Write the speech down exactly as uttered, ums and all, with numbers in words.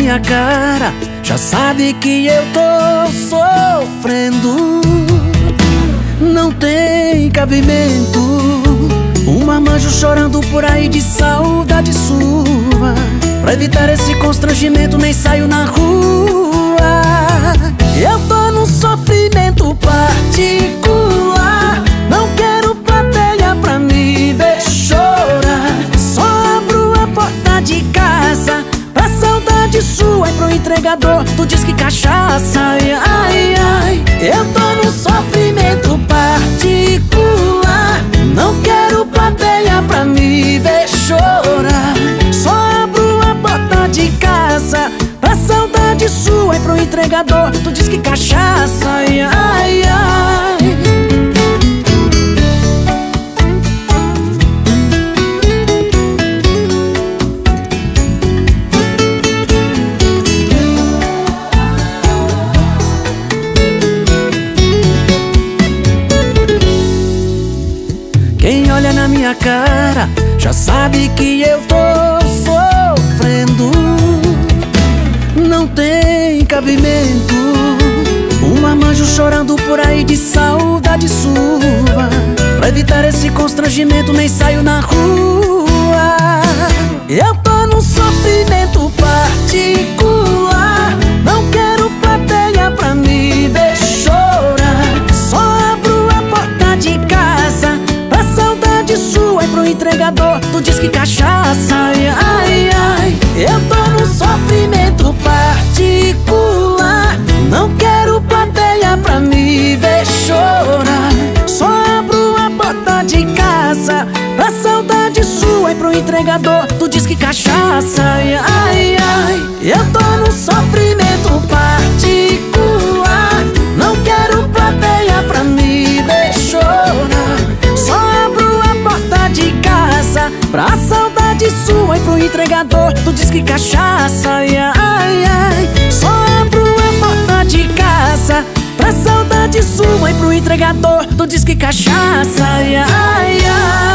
minha cara, já sabe que eu tô sofrendo. Não tem cabimento um marmanjo chorando por aí de saudade sua. Pra evitar esse constrangimento nem saio na rua. Eu tô num sofrimento particular, não quero plateia pra me ver chorar. Só abro a porta de casa pra saudade sua e pro entregador tu diz que cachaça. Ai, ai, ai. Eu tô num sofrimento particular, não quero plateia pra me ver chorar. Só abro a porta de casa pra saudade sua e pro entregador tu diz que cachaça. Ai, ai, ai. Quem olha na minha cara já sabe que eu tô sofrendo. Não tem cabimento um marmanjo chorando por aí de saudade sua. Pra evitar esse constrangimento nem saio na rua. Eu tô num sofrimento particular, não quero plateia pra me ver chorar. Só abro a porta de casa pra saudade sua e pro entregador tu diz que cachaça. Ai, ai, ai. Eu tô num sofrimento particular, não quero plateia pra me ver chorar. Só abro a porta de casa pra saudade sua e pro entregador tu diz que cachaça. Ai, ai, ai. Eu tô num sofrimento particular, não quero plateia pra me ver chorar. Só abro a porta de casa pra saudade sua e pro entregador tu diz que cachaça. Ai, ai, ai. Só abro a porta de casa pra saudade sua e pro entregador tu diz que cachaça. Ai, ai, ai.